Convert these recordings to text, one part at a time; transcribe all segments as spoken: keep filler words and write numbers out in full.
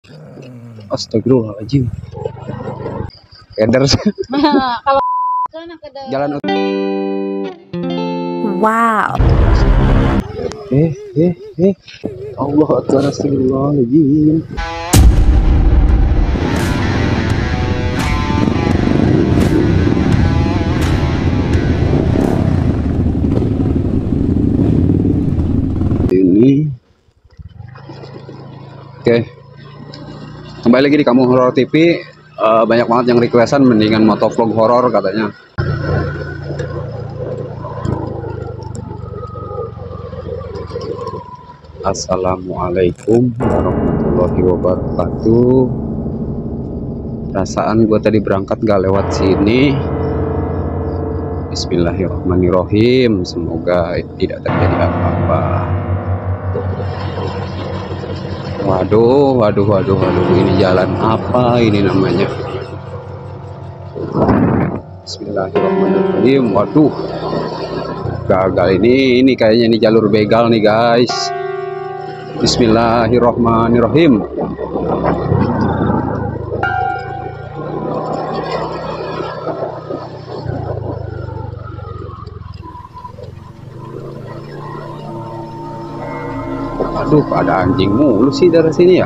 Astagfirullahaladzim. Keder. Kalau sana ke Jalan. Wow. Eh, eh, eh. Allah Akbar, astagfirullahaladzim. Ini. Oke. Kembali lagi di Kamu Horor T V. Uh, banyak banget yang requestan mendingan motovlog horor katanya. Assalamualaikum warahmatullahi wabarakatuh. Perasaan gue tadi berangkat gak lewat sini. Bismillahirrahmanirrahim. Semoga tidak terjadi apa-apa. Waduh, waduh, waduh, waduh. Ini jalan apa ini namanya? Bismillahirrahmanirrahim. Waduh, gagal ini. Ini kayaknya ini jalur begal nih guys. Bismillahirrahmanirrahim. Aduh, ada anjing mulu sih dari sini ya.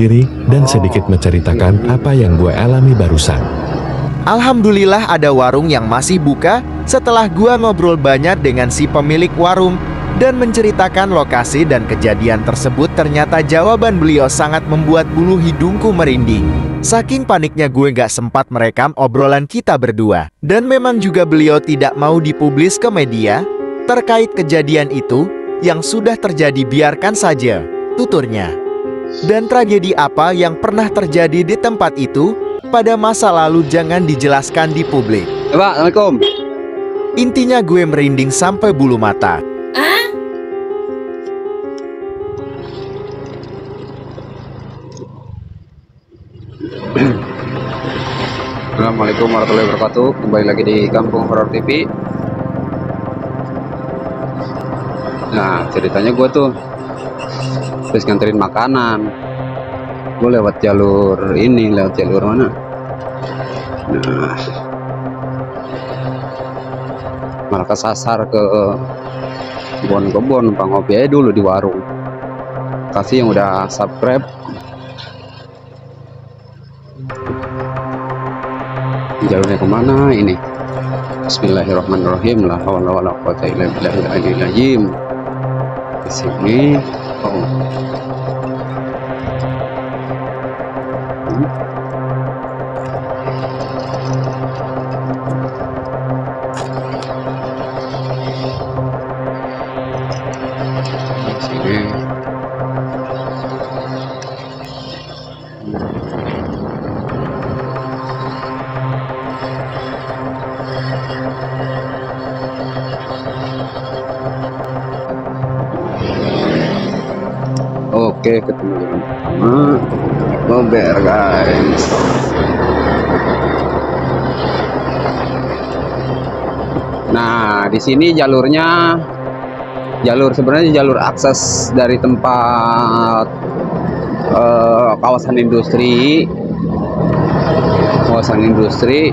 sendiri dan sedikit menceritakan apa yang gue alami barusan. Alhamdulillah ada warung yang masih buka setelah gua ngobrol banyak dengan si pemilik warung dan menceritakan lokasi dan kejadian tersebut. Ternyata jawaban beliau sangat membuat bulu hidungku merinding. Saking paniknya gue gak sempat merekam obrolan kita berdua. Dan memang juga beliau tidak mau dipublis ke media terkait kejadian itu. Yang sudah terjadi biarkan saja, tuturnya. Dan tragedi apa yang pernah terjadi di tempat itu pada masa lalu jangan dijelaskan di publik. Pak, Assalamualaikum. Intinya gue merinding sampai bulu mata. Assalamualaikum warahmatullahi wabarakatuh. Kembali lagi di Kampung Horor T V. Nah, ceritanya gue tuh terus nganterin makanan. Gue lewat jalur ini, lewat jalur mana? Nah, malah kesasar ke kebun-kebun, numpang ngopi aja dulu di warung. Kasih yang udah subscribe. Jalurnya kemana ini? Bismillahirrahmanirrahim. La haula wala quwata illa billahil aliyyil azim. Di sini. Oh. Sini. Oke, ketemu dengan pertama Bomber guys. Nah, di sini jalurnya jalur sebenarnya jalur akses dari tempat eh, kawasan industri, kawasan industri,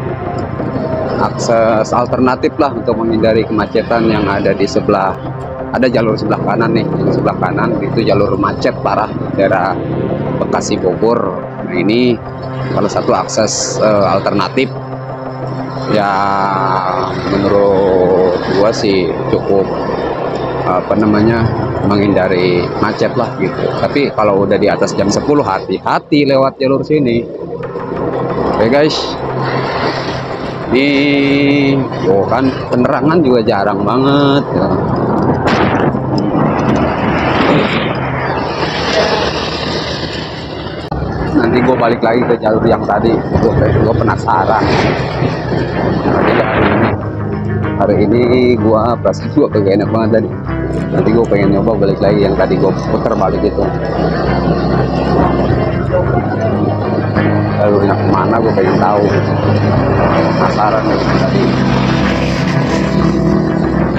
akses alternatif lah untuk menghindari kemacetan yang ada di sebelah. Ada jalur sebelah kanan nih, yang sebelah kanan itu jalur macet parah daerah Bekasi Bogor. Nah, ini salah satu akses uh, alternatif ya, menurut gua sih cukup apa namanya menghindari macet lah gitu. Tapi kalau udah di atas jam sepuluh hati-hati lewat jalur sini. Oke guys, ini oh kan penerangan juga jarang banget ya. Nanti gue balik lagi ke jalur yang tadi. Gue gue penasaran. Nanti hari ini, hari ini gue perasaan gue kagak enak banget tadi. Nanti gue pengen nyoba balik lagi yang tadi gue putar balik itu. Jalurnya kemana gue pengen tahu. Penasaran nih tadi.